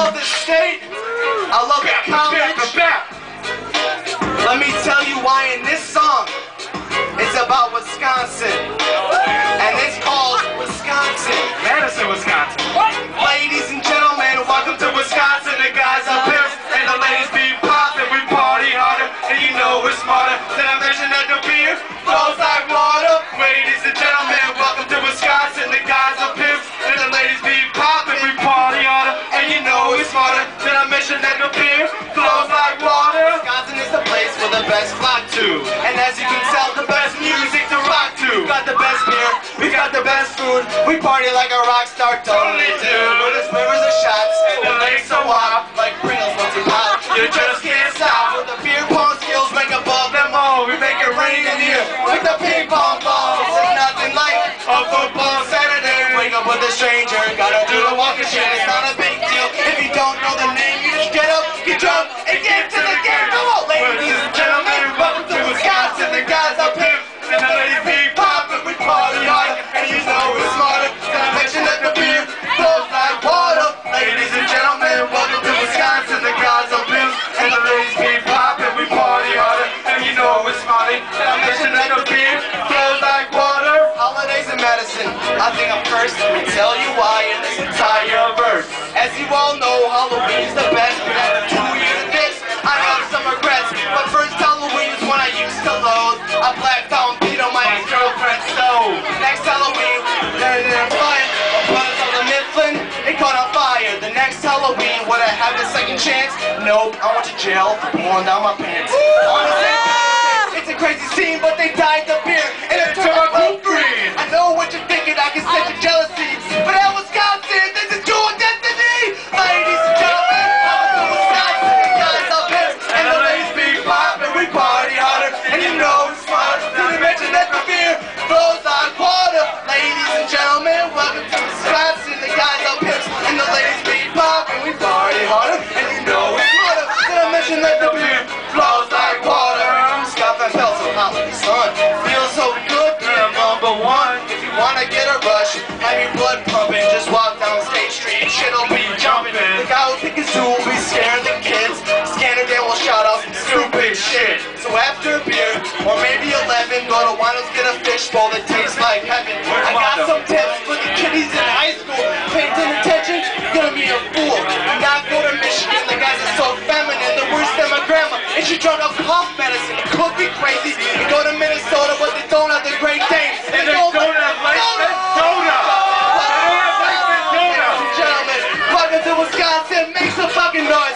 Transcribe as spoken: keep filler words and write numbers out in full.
love this state. I love the college. Let me tell you why in this song it's about Wisconsin. And it's called Wisconsin. Madison, Wisconsin. Ladies and gentlemen, welcome to Wisconsin. The guys are pimps and the ladies be poppin'. We party harder and you know we're smarter. Did I mention that the beer flows like water? Ladies and gentlemen, welcome to Wisconsin. The guys are pimps and the ladies be poppin'. We party harder and you know we're smarter. Did I mention that the beer flows like water? Wisconsin is the place where the best flock to. And as you can tell, the best music to rock to. We got the best beer, we got the best food. We party like a rock star totally do. With the rivers of shots and the lakes are wild. Like Pringles once you pop, you just can't stop. With the beer pong skills rank above them all. We make it rain in here with the ping pong balls. It's nothing like a football Saturday. Wake up with a stranger, gotta do the walk of shit. It's not a big deal if you don't know the name. You just get up, get drunk, and get to the game. Come on, ladies and gentlemen, welcome to Wisconsin. The guys are pimps and the ladies be poppin'. We party hard, and you know we're smarter. Did I mention that the beer flows like water? Ladies and gentlemen, welcome to Wisconsin. The guys are pimps and the ladies be poppin'. We party harder, and you know we're smarter. Did I mention that the beer flows like water? Holidays in Madison, I think I'm first to tell you why in this entire verse. As you all know, Halloween's the best, but after two years of this, I have some regrets. But first Halloween is when I used to load. I blacked out and beat on my ex-girlfriend's stove. Next Halloween, they're they're flying. My brothers on the Mifflin, they caught on fire. The next Halloween, would I have a second chance? Nope, I went to jail for pulling down my pants. Honestly, it's a crazy scene, but they dyed the beer and it turned blue green. I know what you're thinking, I can sense your jealousy, but at Wisconsin, this is your destiny. Ladies and gentlemen, welcome to Wisconsin. The guys are pimps and the ladies be poppin'. We party harder, and you know it's smart. Did we mention that the beer flows like water? Ladies and gentlemen, welcome to Wisconsin. The guys are pimps and the ladies be poppin'. We party harder, and you know it's smarter. Did I mention that the beer flows like water? Scott Van Pelt, so hot like the sun. Feels so good, being number one. If you wanna get a rush, have your blood pumping, just walk down State Street, shit'll be jumping. The guy who think his zoo will be scaring the kids. Scanner Dan will shout out some stupid shit. So after a beer, or maybe eleven, go to Wino's, get a fishbowl that tastes like heaven. I got some tips for the kiddies in high school. Pay attention, you're gonna be a fool. Do not go to Michigan, the guys are so feminine. The worse than my grandma, and she drunk up cough medicine. It could be crazy. You go to Minnesota, but they don't have the Great Dane. And they don't have Lake Minnesota. Ladies and gentlemen, welcome to Wisconsin. Make some fucking noise.